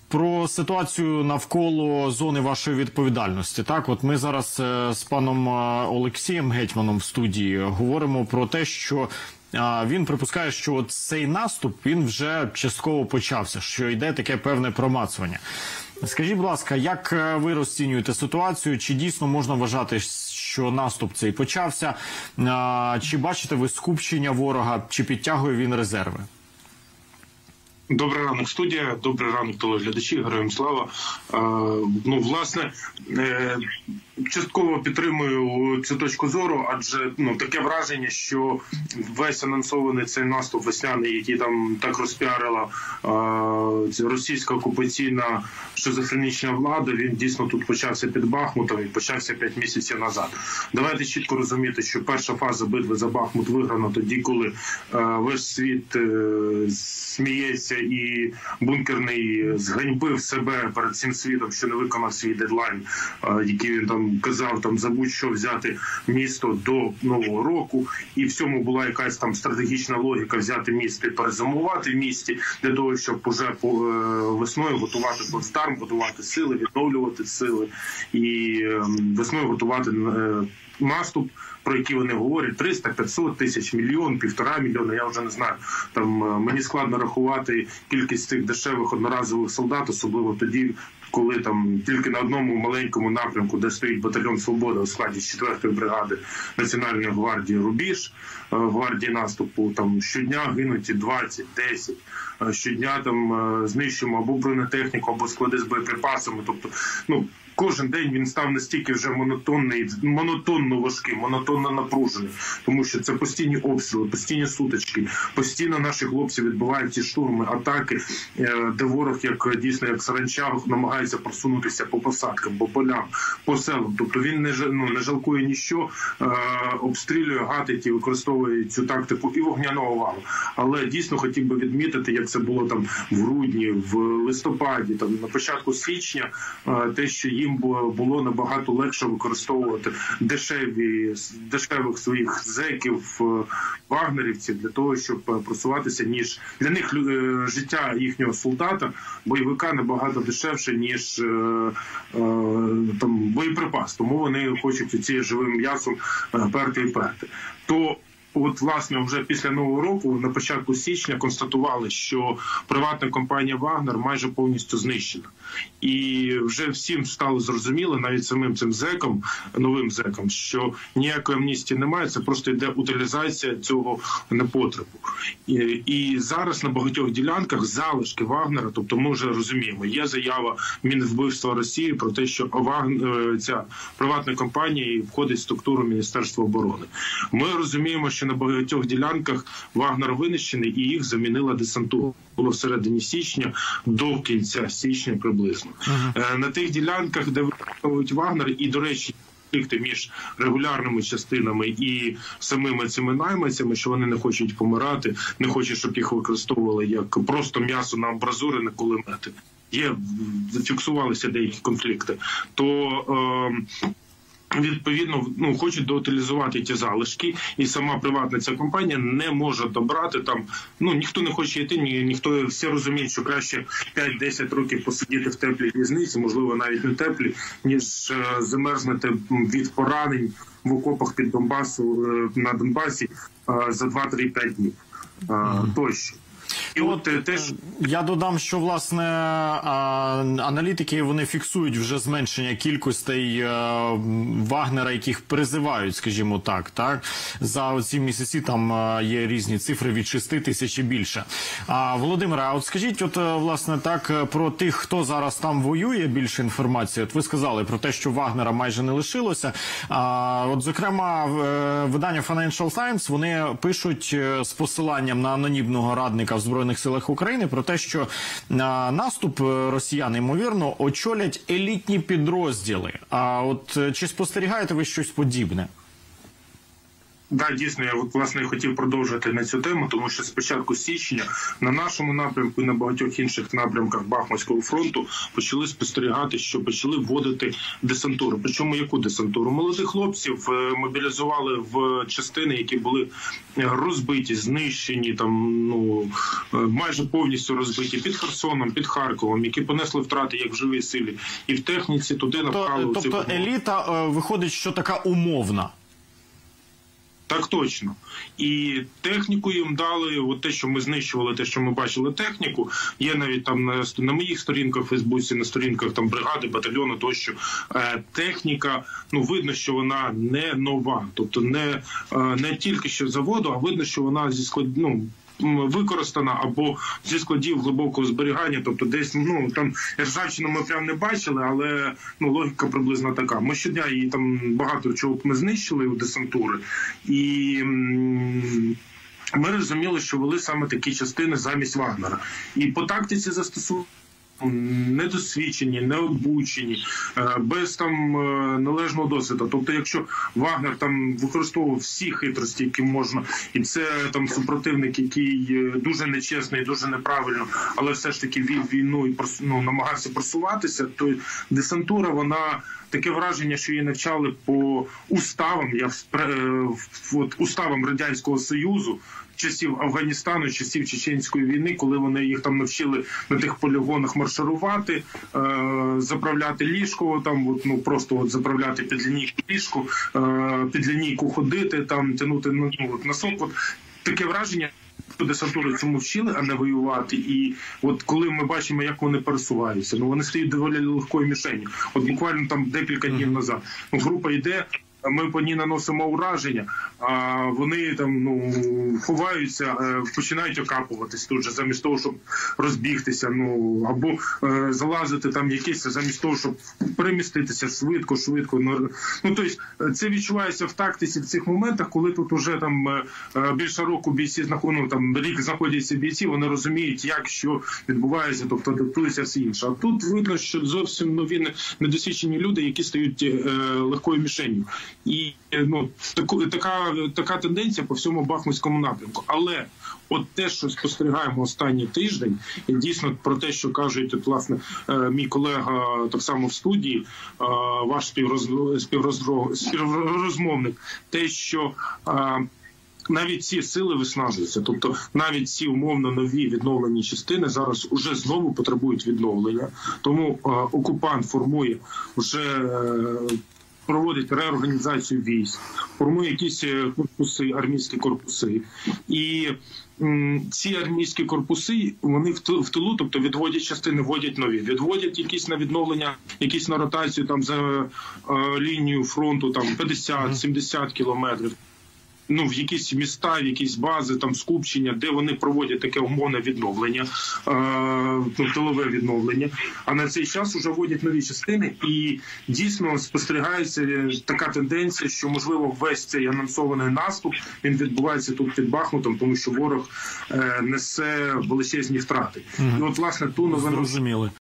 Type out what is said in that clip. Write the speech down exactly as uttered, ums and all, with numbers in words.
про ситуацію навколо зони вашої відповідальності. Так, от ми зараз з паном Олексієм Гетьманом в студії говоримо про те, що він припускає, що от цей наступ, він вже частково почався, що йде таке певне промацування. Скажіть, будь ласка, як ви розцінюєте ситуацію? Чи дійсно можна вважати, що наступ цей почався? Чи бачите ви скупчення ворога? Чи підтягує він резерви? Добрий ранок, студія, добрий ранок, телеглядачі, героям слава. Е, ну, власне, е, частково підтримую цю точку зору, адже ну, таке враження, що весь анонсований цей наступ весняний, який там так розпіарила е, російська окупаційна шизофренічна влада, він дійсно тут почався під Бахмутом і почався п'ять місяців назад. Давайте чітко розуміти, що перша фаза битви за Бахмут виграна тоді, коли е, весь світ е, сміється і бункерний зганьбив себе перед цим світом, що не виконав свій дедлайн, який він там казав, там за будь-що взяти місто до Нового року. І в цьому була якась там стратегічна логіка взяти місто і перезимувати в місті для того, щоб уже весною готувати плацдарм, готувати сили, відновлювати сили і весною готувати наступ, про які вони говорять, триста, п'ятсот тисяч, мільйон, півтора мільйона, я вже не знаю. Там мені складно рахувати кількість цих дешевих одноразових солдат, особливо тоді, коли там тільки на одному маленькому напрямку, де стоїть батальйон «Свобода» у складі четвертої бригади Національної гвардії «Рубіж», гвардії наступу, там щодня гинуть двадцять, десять, щодня там знищуємо або бронетехніку, або склади з боєприпасами, тобто, ну, кожен день він став настільки вже монотонний, монотонно важкий, монотонно напружений, тому що це постійні обстріли, постійні сутички, постійно наші хлопці відбувають ці штурми, атаки, де ворог, як дійсно, як саранча, намагається просунутися по посадкам, по полям, по селам. Тобто він не, ну, не жалкує ніщо, е, обстрілює, гатить і використовує цю тактику і вогняного валу. Але дійсно хотів би відмітити, як це було там в грудні, в листопаді, там на початку січня, е, те, що їм було набагато легше використовувати дешеві, дешевих своїх зеків, вагнерівців для того, щоб просуватися, ніж для них життя їхнього солдата, бойовика набагато дешевше, ніж там боєприпас. Тому вони хочуть ці живим м'ясом перти і перти. То от, власне, вже після Нового року, на початку січня, констатували, що приватна компанія «Вагнер» майже повністю знищена. І вже всім стало зрозуміло, навіть самим цим зекам, новим зекам, що ніякої амністії немає, це просто йде утилізація цього непотребу. І, і зараз на багатьох ділянках залишки «Вагнера», тобто ми вже розуміємо, є заява Мінвбивства Росії про те, що Вагнер, ця приватна компанія входить в структуру Міністерства оборони. Ми розуміємо, що на багатьох ділянках Вагнер винищений і їх замінила десантура. Було всередині січня, до кінця січня приблизно. Uh-huh. На тих ділянках, де використовують Вагнер, і, до речі, конфлікти між регулярними частинами і самими цими найманцями, що вони не хочуть помирати, не хочуть, щоб їх використовували як просто м'ясо на амбразури, на кулемети. Є, зафіксувалися деякі конфлікти. То... Е Відповідно, ну, хочуть доутилізувати ті залишки, і сама приватна ця компанія не може добрати там, ну, ніхто не хоче йти, ні, ніхто, всі розуміють, що краще п'ять-десять років посидіти в теплій в'язниці, можливо, навіть не теплі, ніж е, замерзнути від поранень в окопах під Донбасу, е, на Донбасі е, за два-три-п'ять днів. Е, тощо. І от, от теж я додам, що власне аналітики вони фіксують вже зменшення кількостей Вагнера, яких призивають, скажімо так, так за ці місяці там є різні цифри від шести тисяч і більше. А Володимире, а от скажіть, от власне так про тих, хто зараз там воює, більше інформації. От ви сказали про те, що Вагнера майже не лишилося. А от зокрема видання Financial Times вони пишуть з посиланням на анонімного радника в Збройних силах України про те, що а, наступ росіян, ймовірно, очолять елітні підрозділи. А от чи спостерігаєте ви щось подібне? Да, дійсно, я от, власне хотів продовжити на цю тему, тому що з початку січня на нашому напрямку і на багатьох інших напрямках Бахмутського фронту почали спостерігати, що почали вводити десантуру. Причому яку десантуру? Молодих хлопців мобілізували в частини, які були розбиті, знищені, там ну майже повністю розбиті під Херсоном, під Харковом, які понесли втрати як в живій силі, і в техніці туди напхали. Тобто, тобто еліта виходить, що така умовна. Так точно. І техніку їм дали, от те, що ми знищували, те, що ми бачили техніку, є навіть там на, на моїх сторінках в Фейсбуці, на сторінках там бригади, батальйону тощо. Е, техніка, ну видно, що вона не нова, тобто не, е, не тільки що з заводу, а видно, що вона зі склад, ну, використана або зі складів глибокого зберігання, тобто десь, ну, там ржавчину ми прям не бачили, але, ну, логіка приблизно така. Ми щодня її там багато чого ми знищили у десантури, і м- ми розуміли, що вели саме такі частини замість Вагнера. І по тактиці застосування недосвідчені, необучені, без там належного досвіду. Тобто, якщо Вагнер там використовував всі хитрості, які можна, і це там супротивник, який дуже нечесний, дуже неправильно, але все ж таки вів війну і ну, намагався просуватися, то десантура, вона таке враження, що її навчали по уставам, я от, уставам Радянського Союзу, часів Афганістану, часів Чеченської війни, коли вони їх там навчили на тих полігонах марширувати, е, заправляти ліжко, там от, ну просто от заправляти під лінійку ліжко, е, під лінійку ходити, там тягнути ну, от, носок. От, таке враження. Десантури цьому вчили, а не воювати. І от коли ми бачимо, як вони пересуваються, ну вони стають доволі легкою мішенью. От буквально там декілька днів назад. Ну, група йде, ми по ній наносимо ураження, а вони там ну ховаються, починають окапуватись тут же, замість того, щоб розбігтися, ну або е, залазити там якесь, замість того, щоб переміститися швидко, швидко. Ну, ну тобто це відчувається в тактиці в цих моментах, коли тут уже там е, більше року бійці знаходять, ну, там рік знаходяться бійці, вони розуміють, як що відбувається, тобто адаптується все інше. А тут видно, що зовсім нові недосвідчені люди, які стають е, легкою мішенью. І ну таку така така тенденція по всьому Бахмутському напрямку. Але от те, що спостерігаємо останній тиждень, і дійсно про те, що кажуть, от, власне, мій колега так само в студії, ваш співрозмовник, те, що навіть ці сили виснажуються, тобто навіть ці умовно нові відновлені частини зараз уже знову потребують відновлення. Тому е, окупант формує вже е, проводить реорганізацію військ, формує якісь корпуси, армійські корпуси. І м, ці армійські корпуси, вони в тилу, тобто відводять частини, вводять нові, відводять якісь на відновлення, якісь на ротацію там за е, лінію фронту там п'ятдесят-сімдесят кілометрів. Ну, в якісь міста, в якісь бази, там скупчення, де вони проводять таке умовне відновлення, е, тилове відновлення. А на цей час вже вводять нові частини, і дійсно спостерігається така тенденція, що, можливо, весь цей анонсований наступ, він відбувається тут під Бахмутом, тому що ворог е, несе величезні втрати. Угу. І от, власне, ту новину... Зрозуміли.